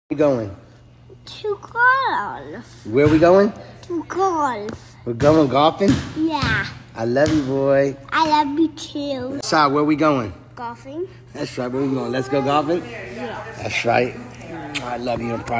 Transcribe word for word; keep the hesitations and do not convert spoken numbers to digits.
Where we going? To golf. Where we going? To golf. We're going golfing? Yeah. I love you, boy. I love you too. Ashad, where we going? Golfing. That's right, where we going? Let's go golfing? Yeah. That's right. I love you.